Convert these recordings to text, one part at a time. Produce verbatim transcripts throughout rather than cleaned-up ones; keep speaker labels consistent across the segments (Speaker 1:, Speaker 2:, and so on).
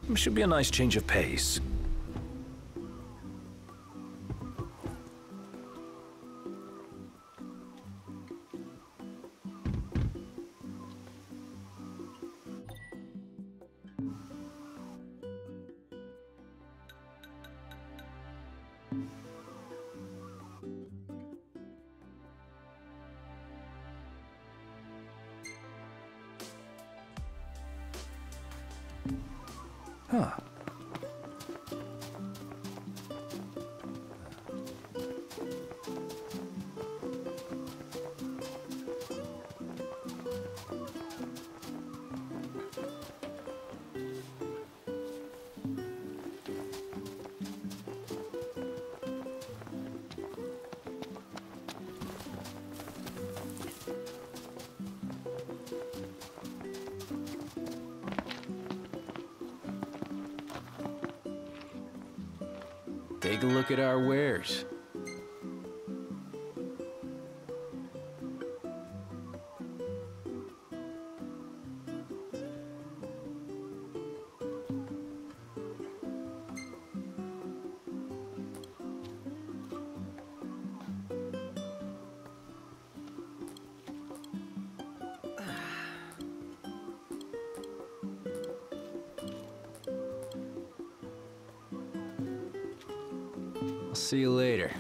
Speaker 1: Should be a nice change of pace. Huh.
Speaker 2: Take a look at our wares. I'll see you later.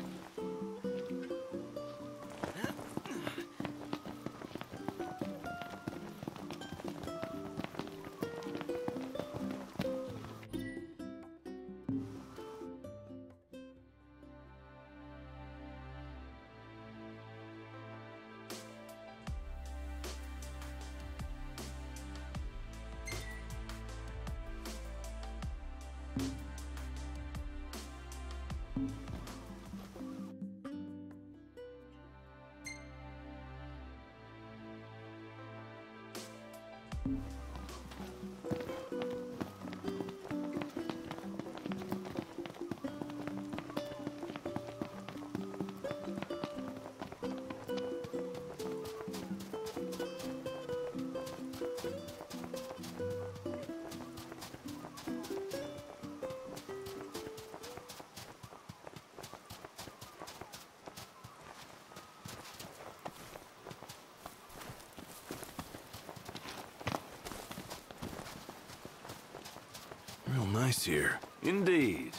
Speaker 3: Real nice here.
Speaker 1: Indeed.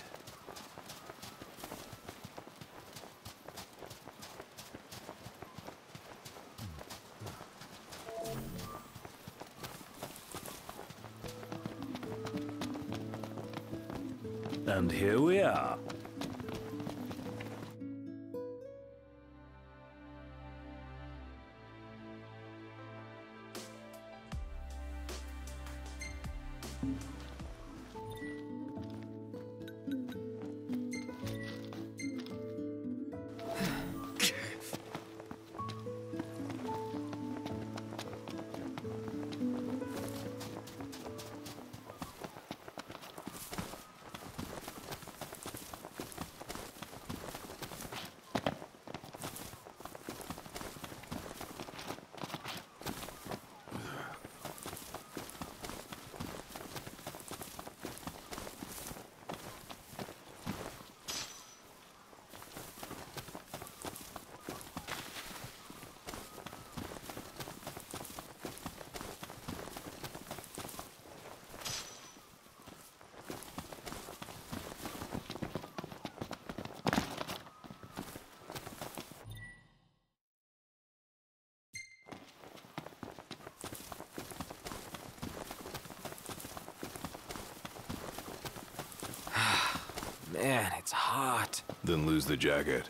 Speaker 1: And here we are.
Speaker 2: Man, it's hot.
Speaker 3: Then lose the jacket.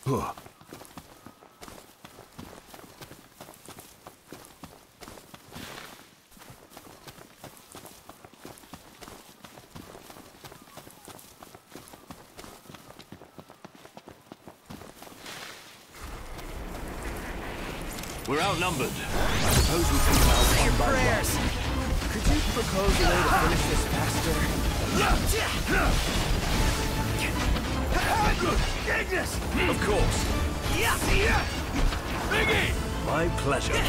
Speaker 3: Huh.
Speaker 1: We're outnumbered. I suppose we think about
Speaker 4: Say your
Speaker 1: one by
Speaker 4: prayers. Could you propose a way to finish this faster?
Speaker 1: Ignis! Of course.
Speaker 4: Yeah.
Speaker 1: Biggie! My pleasure.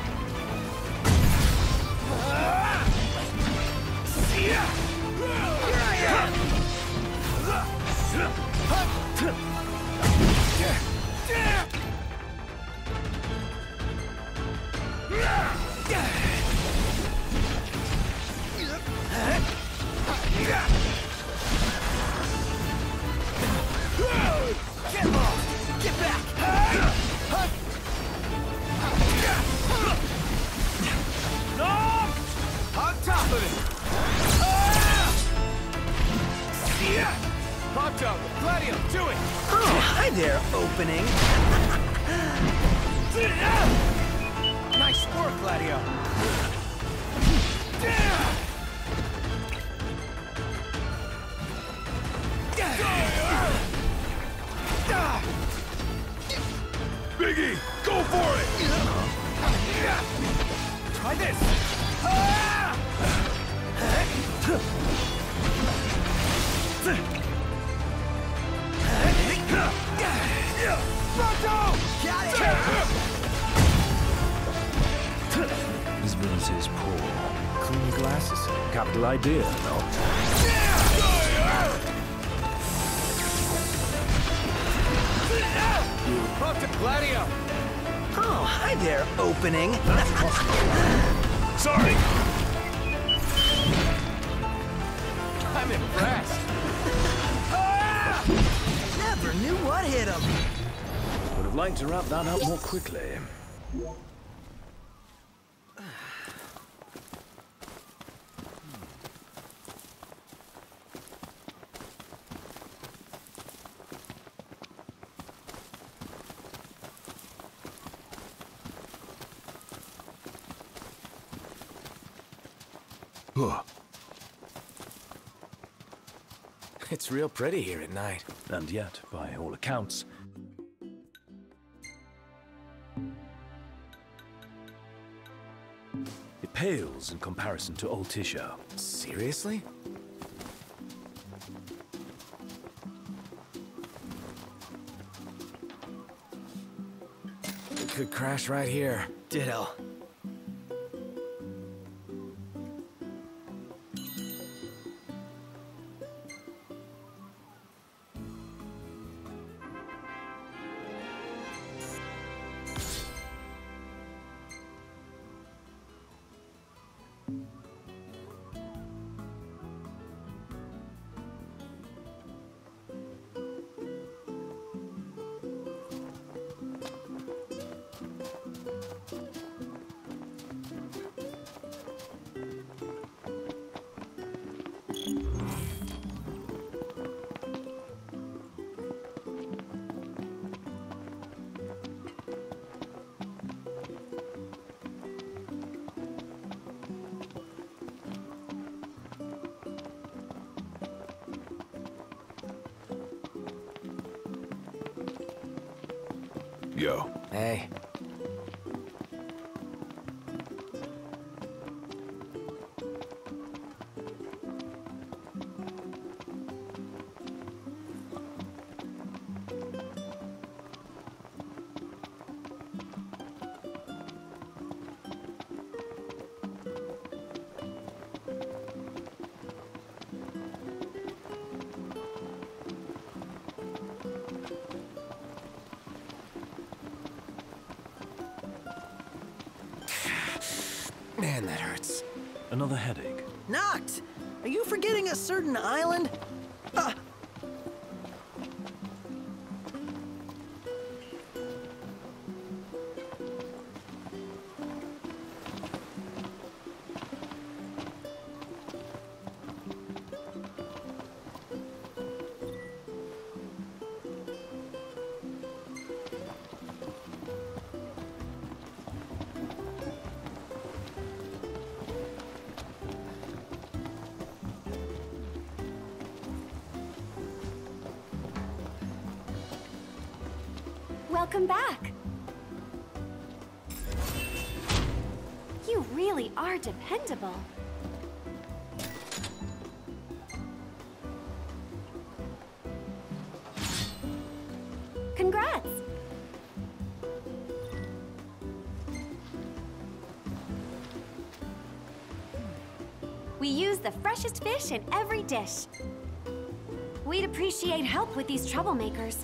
Speaker 4: Here I am. Get off! Get back! On top of it! Hot dog, Gladio, do it! Oh, hi there, opening. Nice work, Gladio.
Speaker 3: Biggie, go for it!
Speaker 4: Try this. Pronto! Got it!
Speaker 1: Visibility is poor.
Speaker 4: Clean glasses.
Speaker 1: Capital idea, no?
Speaker 4: Pronto, Gladio. Oh, hi there, opening.
Speaker 1: Sorry!
Speaker 4: I'm impressed. Never knew what hit him.
Speaker 1: Would have liked to wrap that up more quickly.
Speaker 3: Huh.
Speaker 2: It's real pretty here at night.
Speaker 1: And yet, by all accounts, it pales in comparison to old Tisha.
Speaker 2: Seriously? We could crash right here.
Speaker 4: Ditto.
Speaker 3: Yo.
Speaker 2: Hey. Man, that hurts.
Speaker 1: Another headache.
Speaker 4: Noct! Are you forgetting a certain island? Uh,
Speaker 5: Welcome back. You really are dependable. Congrats! We use the freshest fish in every dish. We'd appreciate help with these troublemakers.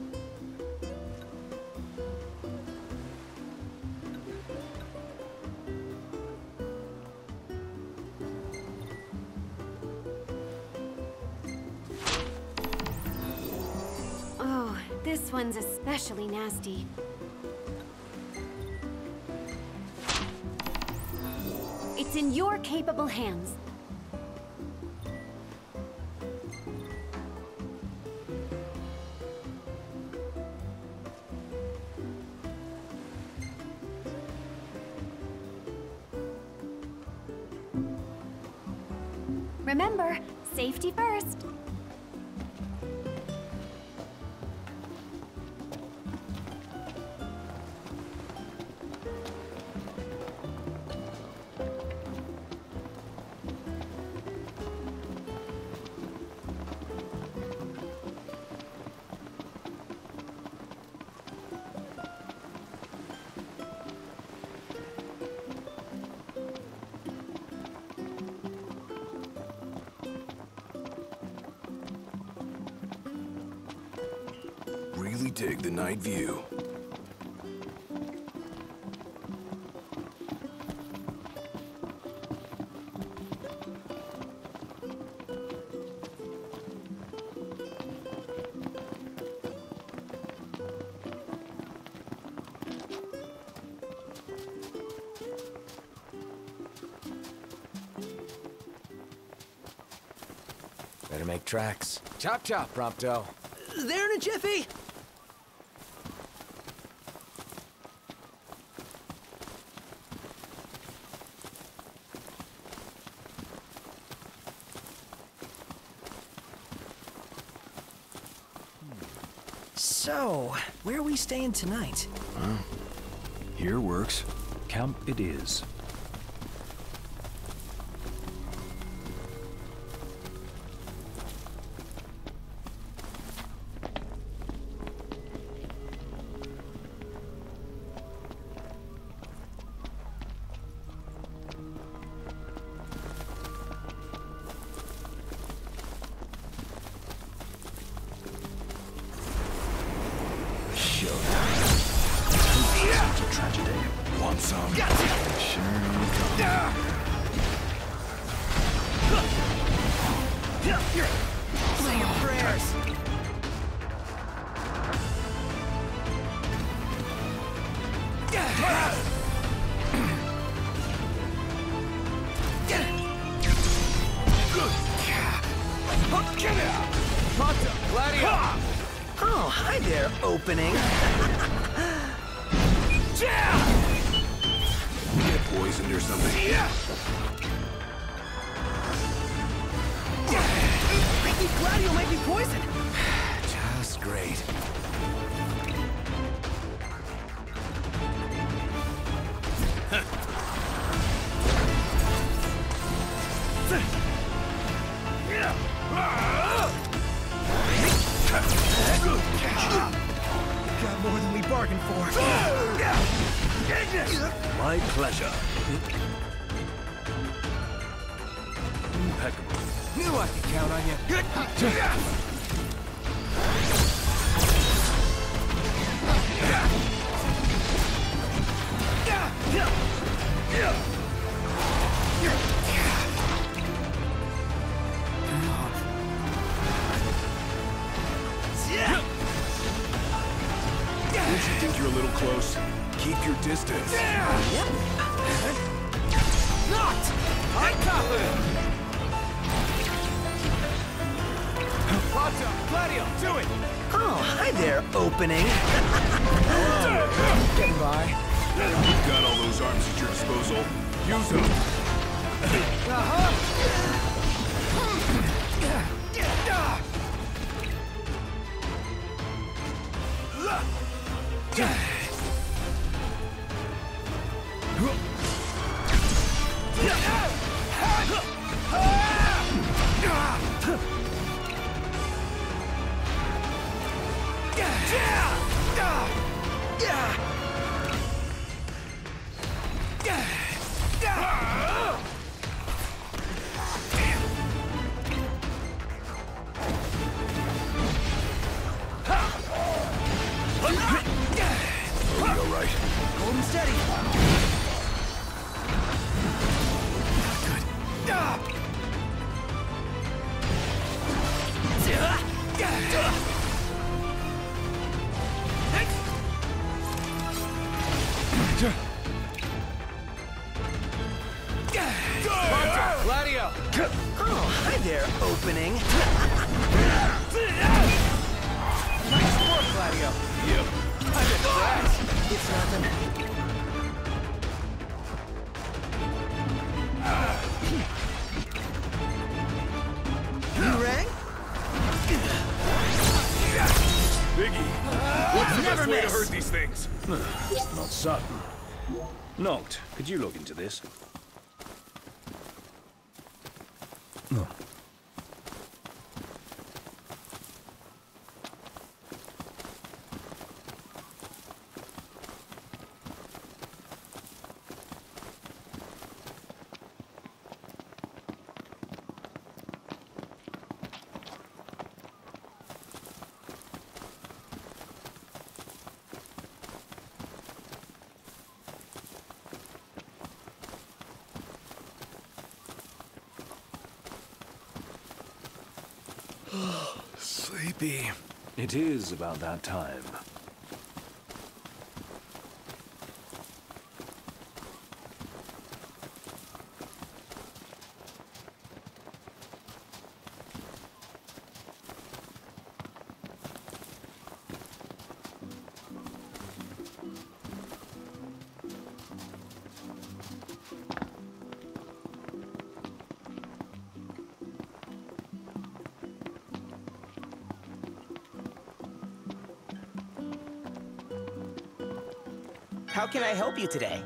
Speaker 5: Oh, this one's especially nasty. It's in your capable hands. Remember, safety first.
Speaker 3: Really dig the night view.
Speaker 2: Better make tracks. Chop chop, Prompto.
Speaker 4: There in a jiffy! So, where are we staying tonight?
Speaker 3: Huh? Here works.
Speaker 6: Camp it is.
Speaker 3: Want some? Sure.
Speaker 4: Say your prayers! Oh, hi there, opening.
Speaker 3: Get poisoned or something? Yeah.
Speaker 4: I think Gladio might be poisoned.
Speaker 2: Just great.
Speaker 4: Got more than we bargained for.
Speaker 1: My pleasure. Impeccable.
Speaker 2: Knew I could count on you.
Speaker 3: Don't you think you're a little close? Keep your distance.
Speaker 4: Knocked! I copper!
Speaker 2: Prompto, Gladio, do it!
Speaker 4: Oh, hi there, opening.
Speaker 2: Getting by.
Speaker 3: You've got all those arms at your disposal. Use them.
Speaker 2: Gladio!
Speaker 4: Oh, hi there, opening.
Speaker 2: Nice work, Gladio!
Speaker 3: Yep.
Speaker 2: I'm impressed!
Speaker 4: It's nothing. You rang?
Speaker 3: Biggie. What's the
Speaker 4: never
Speaker 3: best way to
Speaker 4: miss.
Speaker 3: hurt these things?
Speaker 6: Not certain. Noct, could you look into this? No.
Speaker 3: Sleepy.
Speaker 6: It is about that time.
Speaker 4: How can I help you today?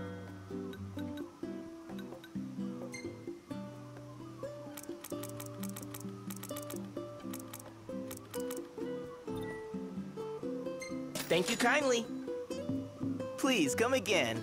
Speaker 4: Thank you kindly. Please come again.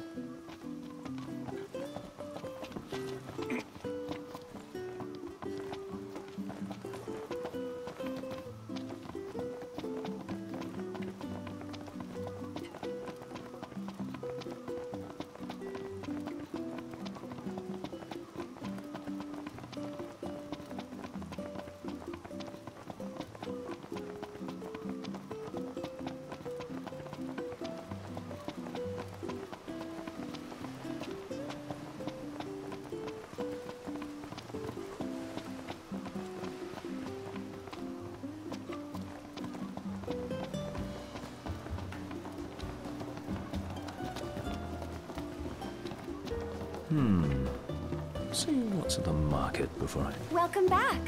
Speaker 6: Hmm. See what's at the market before I...
Speaker 5: Welcome back.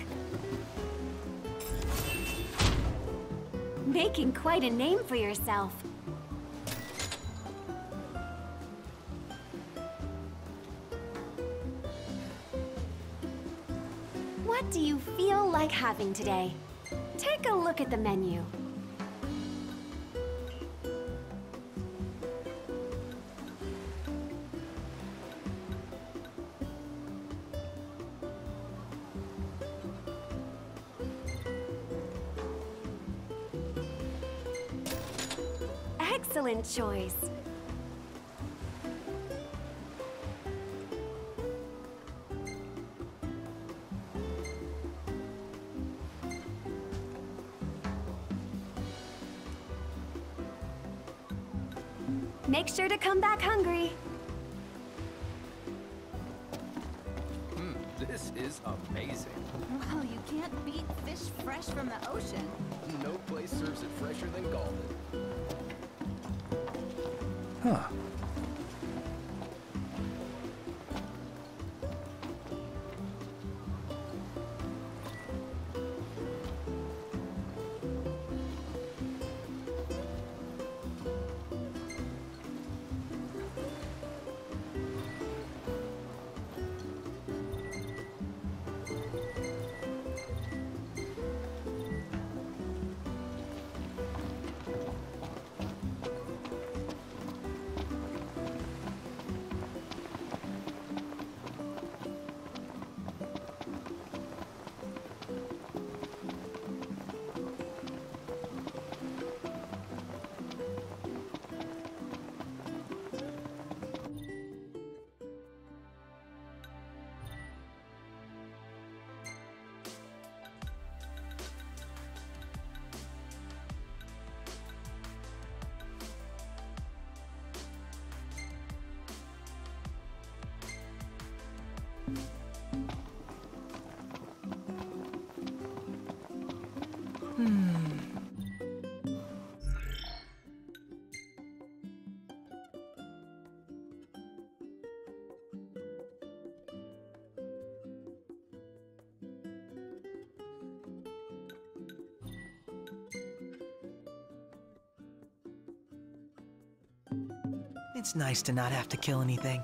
Speaker 5: Making quite a name for yourself. What do you feel like having today? Take a look at the menu. Excellent choice. Make sure to come back hungry.
Speaker 2: Hmm, this is amazing.
Speaker 7: Well, you can't beat fish fresh from the ocean.
Speaker 2: No place serves it fresher than Galden.
Speaker 6: Huh.
Speaker 4: It's nice to not have to kill anything.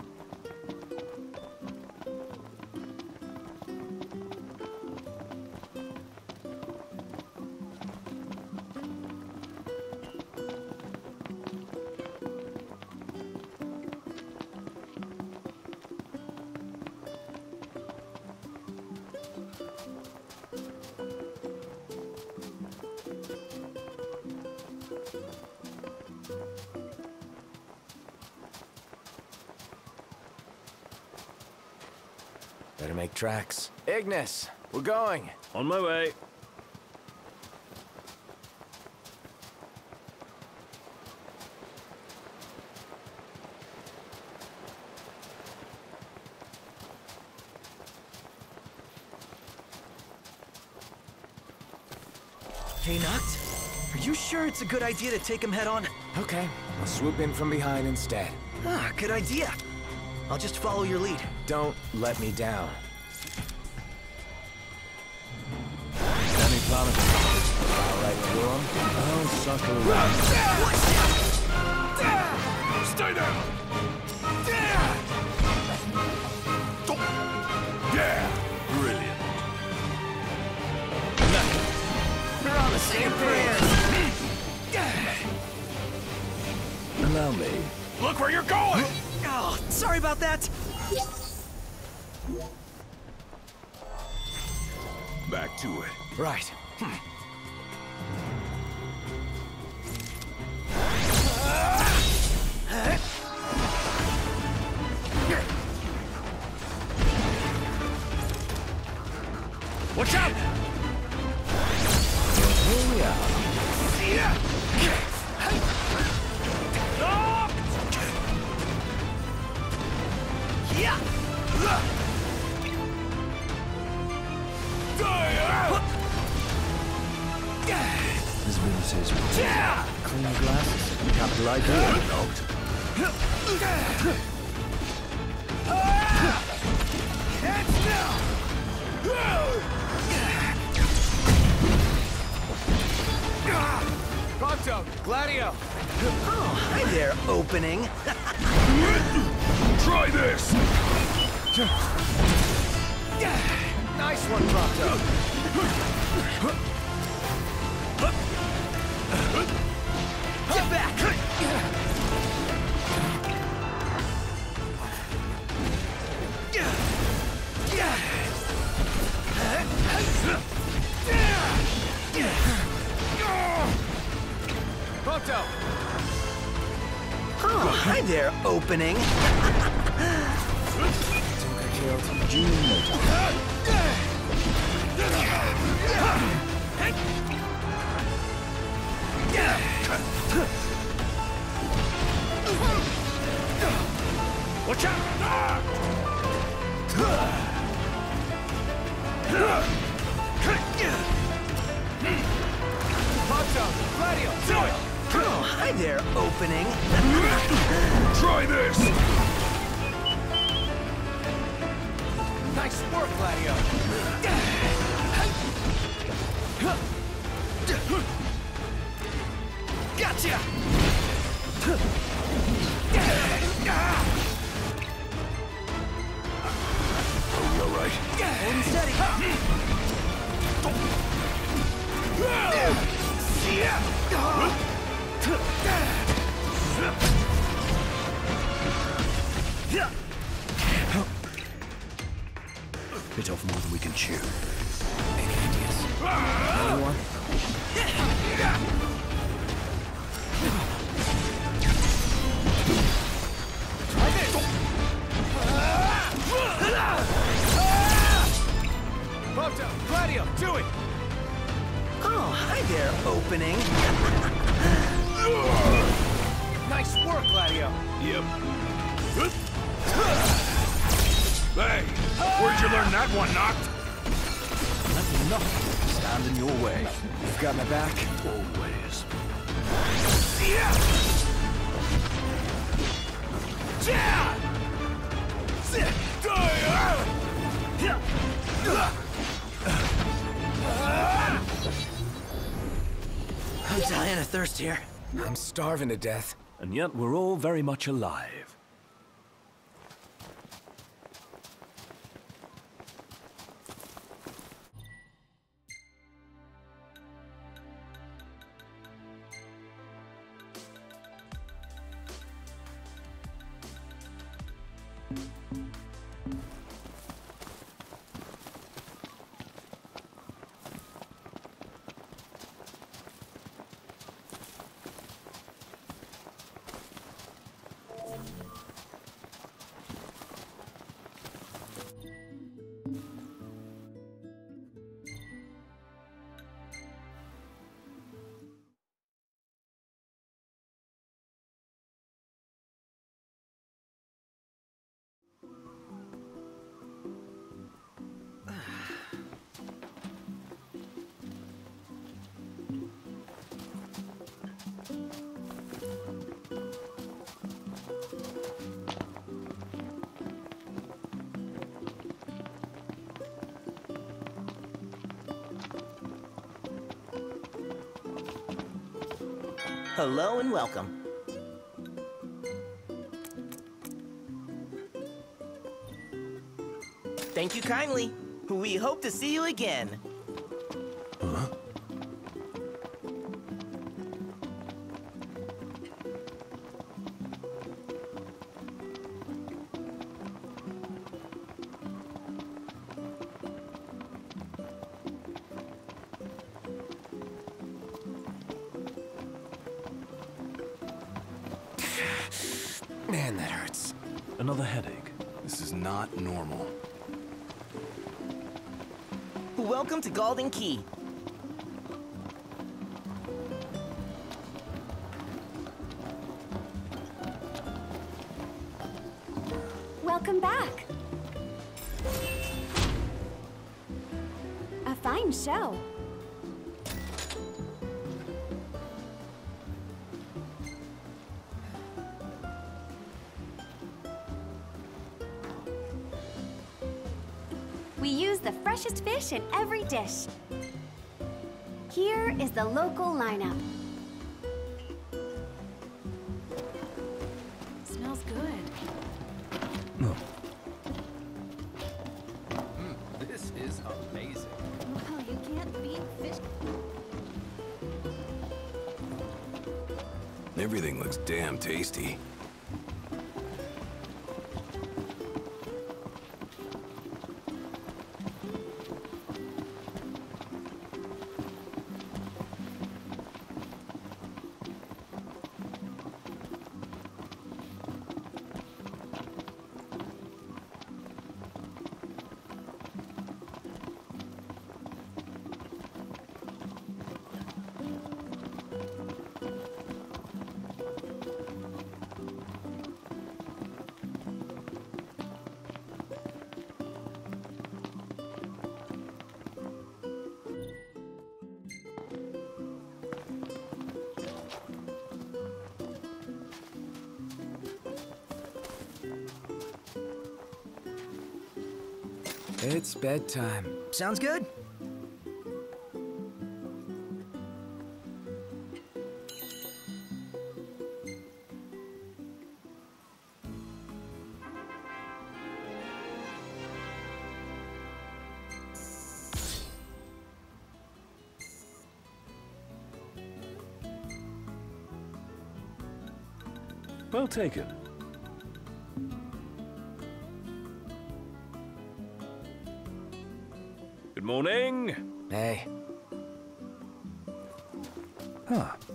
Speaker 2: Better make tracks. Ignis, we're going.
Speaker 6: On my way.
Speaker 4: Hey, Noct, are you sure it's a good idea to take him head on?
Speaker 2: Okay, I'll swoop in from behind instead.
Speaker 4: Ah, good idea. I'll just follow your lead.
Speaker 2: Don't let me down.
Speaker 6: Any plan of
Speaker 2: All right, through 'em.
Speaker 6: I'll suckle around.
Speaker 3: Stay down! Yeah!
Speaker 6: Brilliant.
Speaker 4: We're on the same page.
Speaker 6: Allow me.
Speaker 3: Look where you're going!
Speaker 4: Oh, sorry about that.
Speaker 3: Back to it.
Speaker 2: Right.
Speaker 3: Watch out!
Speaker 2: Here we are.
Speaker 6: Visibility's clean glasses. Capital idea.
Speaker 2: Prompto, Gladio.
Speaker 4: Oh, hi there, opening.
Speaker 3: Try this!
Speaker 2: Nice one, Prompto.
Speaker 4: Get back!
Speaker 2: Prompto.
Speaker 4: Oh, hi there, opening.
Speaker 2: Tinker killed.
Speaker 6: June later.
Speaker 3: Watch out!
Speaker 2: Prompto, Gladio, do it.
Speaker 4: Oh, hi there, opening.
Speaker 3: Try this!
Speaker 2: Nice work, Gladio.
Speaker 4: Gotcha!
Speaker 3: Are we all right?
Speaker 4: Holding steady.
Speaker 6: Bit off more than we can chew.
Speaker 2: Any ideas? Anyone? Try this. Prompto, Gladio, do it.
Speaker 4: Oh, hi there, opening.
Speaker 2: Nice work, Gladio.
Speaker 3: Yep. Hey! Where'd you learn that one, Noct?
Speaker 6: Let nothing stand in your way.
Speaker 2: You've got my back.
Speaker 6: Always.
Speaker 4: I'm dying of thirst here.
Speaker 2: I'm starving to death.
Speaker 6: and yet we're all very much alive.
Speaker 4: Hello and welcome. Thank you kindly. We hope to see you again.
Speaker 6: Huh?
Speaker 2: Man, that hurts.
Speaker 6: Another headache.
Speaker 3: This is not normal.
Speaker 4: Welcome to Golden Key.
Speaker 5: Welcome back. A fine show. We use the freshest fish in every dish. Here is the local lineup. Smells good.
Speaker 6: Oh.
Speaker 2: This is amazing.
Speaker 7: Wow, you can't beat fish.
Speaker 3: Everything looks damn tasty.
Speaker 2: It's bedtime.
Speaker 4: Sounds good.
Speaker 6: Well taken. Good morning.
Speaker 2: Hey,
Speaker 6: Ah,